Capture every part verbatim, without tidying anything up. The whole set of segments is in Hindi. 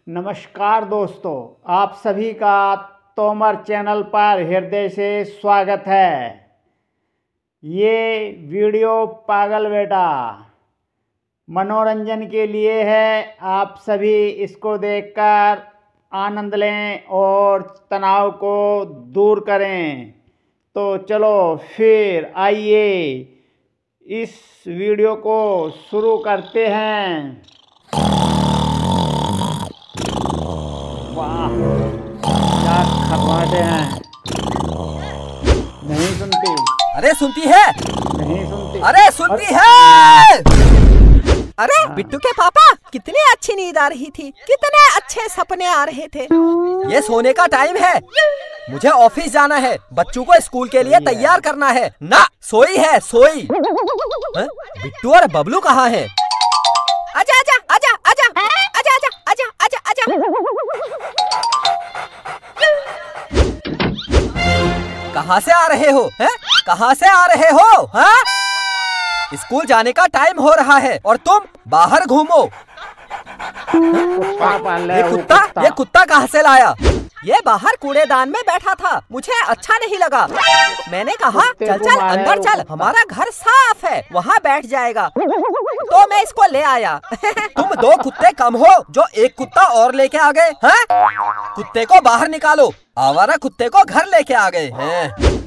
नमस्कार दोस्तों, आप सभी का तोमर चैनल पर हृदय से स्वागत है। ये वीडियो पागल बेटा मनोरंजन के लिए है। आप सभी इसको देखकर आनंद लें और तनाव को दूर करें। तो चलो फिर आइए इस वीडियो को शुरू करते हैं। वाह, क्या खरवाटे हैं। नहीं सुनती? अरे सुनती है? नहीं सुनती? अरे सुनती है? अरे बिट्टू के पापा, कितनी अच्छी नींद आ रही थी, कितने अच्छे सपने आ रहे थे। ये सोने का टाइम है, मुझे ऑफिस जाना है, बच्चों को स्कूल के लिए तैयार करना है ना। सोई है सोई। बिट्टू और बबलू कहाँ हैं? आजा आजा आजा आजा आजा आजा आजा आजा आजा। कहाँ से आ रहे हो? हैं? कहाँ से आ रहे हो? हाँ? स्कूल जाने का टाइम हो रहा है और तुम बाहर घूमो। ये कुत्ता ये कुत्ता कहाँ से लाया? ये बाहर कूड़ेदान में बैठा था, मुझे अच्छा नहीं लगा। मैंने कहा चल चल अंदर चल, हमारा घर साफ है, वहाँ बैठ जाएगा, तो मैं इसको ले आया। तुम दो कुत्ते कम हो जो एक कुत्ता और लेके आ गए हैं? कुत्ते को बाहर निकालो, आवारा कुत्ते को घर लेके आ गए हैं।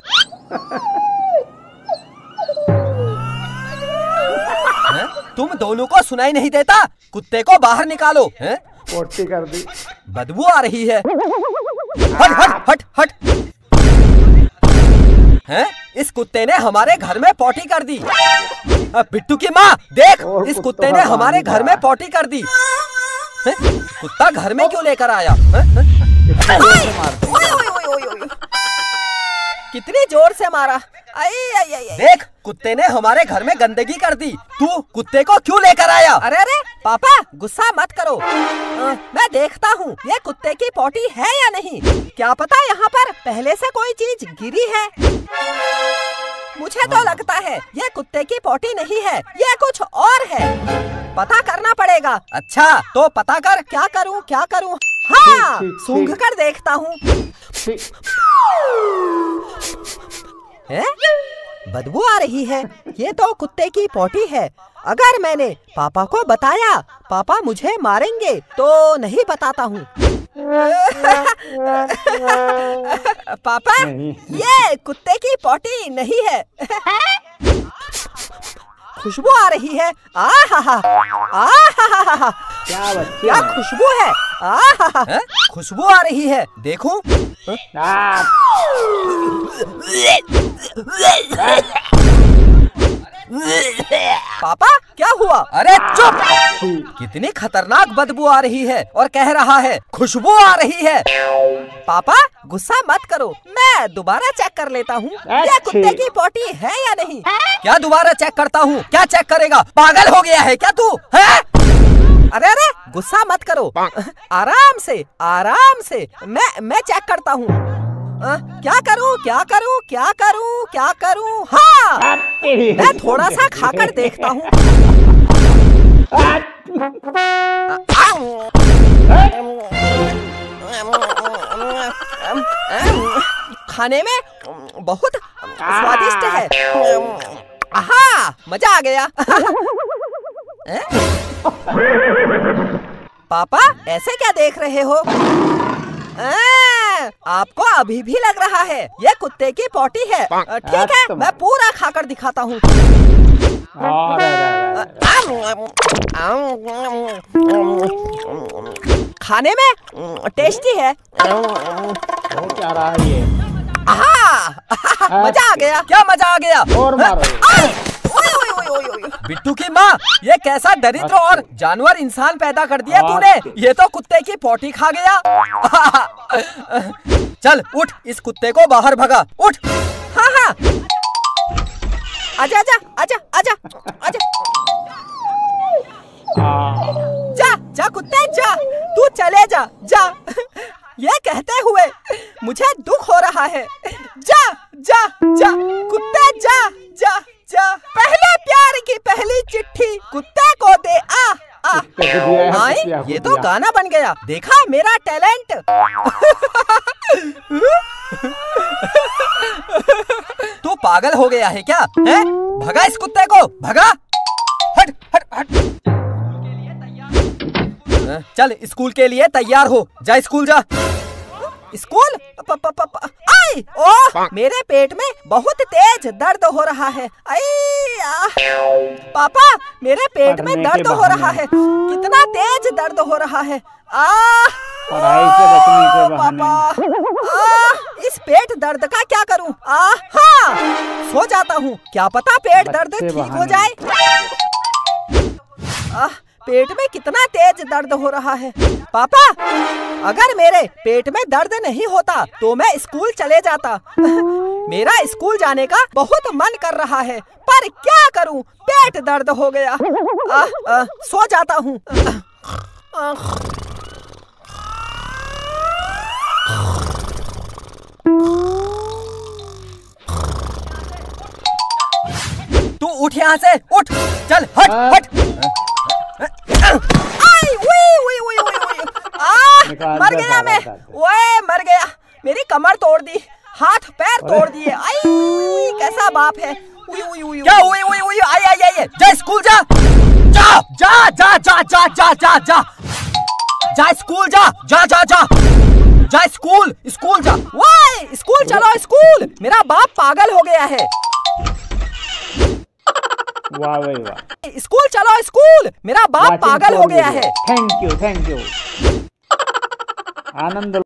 हैं? तुम दोनों को सुनाई नहीं देता? कुत्ते को बाहर निकालो। हैं? पोटी कर दी, बदबू आ रही है। हट हट हट हट। हैं? इस कुत्ते ने हमारे घर में पोटी कर दी। बिट्टू की माँ देख, इस कुत्ते ने हमारे घर में पोटी कर दी। हैं? कुत्ता घर में क्यों लेकर आया? कितनी जोर से मारा। आई आई आई आई। देख, कुत्ते ने हमारे घर में गंदगी कर दी। तू कुत्ते को क्यों लेकर आया? अरे अरे पापा, गुस्सा मत करो। आ, मैं देखता हूँ ये कुत्ते की पोटी है या नहीं। क्या पता यहाँ पर पहले से कोई चीज गिरी है। मुझे तो लगता है ये कुत्ते की पोटी नहीं है, ये कुछ और है। पता करना पड़ेगा। अच्छा तो पता कर। क्या करूँ क्या करूँ? हाँ, सूंघ कर देखता हूँ। हैं? बदबू आ रही है, ये तो कुत्ते की पोटी है। अगर मैंने पापा को बताया, पापा मुझे मारेंगे, तो नहीं बताता हूँ। पापा, ये कुत्ते की पोटी नहीं है। खुशबू आ रही है। आ हा हा आ हा हा हा। क्या बच्चे क्या खुशबू है? आ हा हा। खुशबू आ रही है, देखूं? पापा क्या हुआ? अरे चुप! कितनी खतरनाक बदबू आ रही है और कह रहा है खुशबू आ रही है। पापा गुस्सा मत करो, मैं दोबारा चेक कर लेता हूँ ये कुत्ते की पोटी है या नहीं। क्या दोबारा चेक करता हूँ? क्या चेक करेगा? पागल हो गया है क्या तू? है? अरे अरे गुस्सा मत करो, आराम से आराम से, मैं मैं चेक करता हूँ। क्या करूँ क्या करूँ क्या करूँ क्या करूँ? हाँ, मैं थोड़ा सा खाकर देखता हूँ। खाने में बहुत स्वादिष्ट है। आहा, मजा आ गया। पापा ऐसे क्या देख रहे हो? आ, आपको अभी भी लग रहा है ये कुत्ते की पोटी है। ठीक है, मैं पूरा खाकर दिखाता हूँ। खाने में टेस्टी है। हो क्या रहा है ये? आहा, मजा आ गया। क्या मजा आ गया? और मारो। बिट्टू की माँ, ये कैसा दरिद्र और जानवर इंसान पैदा कर दिया तूने? ये तो कुत्ते की पोटी खा गया। चल उठ, इस कुत्ते को बाहर भगा। उठ। हाँ हाँ, आजा आजा आजा आजा आजा। जा जा कुत्ते जा, तू चले जा जा। ये कहते हुए मुझे दुख हो रहा है। जा जा जा कुत्ते जा जा जा। पहले प्यार की पहली चिट्ठी कुत्ते को दे आ आ, गुदिया है, आए, गुदिया, ये तो गुदिया। गाना बन गया। देखा मेरा टैलेंट। तू पागल हो गया है क्या? है? भगा इस कुत्ते को, भगा। हट हट हट। चल स्कूल के लिए तैयार हो, जा स्कूल जा। स्कूल? प, प, प, प, आई, ओह, मेरे पेट में बहुत तेज दर्द हो रहा है। आई, आ, पापा, मेरे पेट में दर्द हो रहा है। कितना तेज दर्द हो रहा है। आ, पढ़ाई से बचने के बहाने। पापा, आ, इस पेट दर्द का क्या करूं? आ, हाँ, सो जाता हूँ, क्या पता पेट दर्द बच्चे ठीक हो बहाने। जाए। आ, पेट में कितना तेज दर्द हो रहा है। पापा, अगर मेरे पेट में दर्द नहीं होता तो मैं स्कूल चले जाता। मेरा स्कूल जाने का बहुत मन कर रहा है, पर क्या करूं, पेट दर्द हो गया। आ, आ, सो जाता हूं। तू उठ यहाँ से, उठ, चल, हट, हट। आई, उई, उई, उई, उई, उई। आ, निकाल मर दे गया मैं। सारा दर्द। ओए, मर गया। मेरी कमर तोड़ दी, हाथ पैर तोड़ दिए। आई, उई, कैसा बाप है। उई, उई, उई, क्या उई, उई, उई, आई, आई, आई, जा स्कूल जा, जा, जा, जा, जा, जा, जा, जा, जा, जा स्कूल जा, जा, जा, जा, जा स्कूल, स्कूल जा। वाई, स्कूल चलो, स्कूल। मेरा बाप पागल हो गया है। वाह भाई वाह। स्कूल चलो, स्कूल। मेरा बाप Watching पागल हो for गया video. है। Thank you, thank you. Anand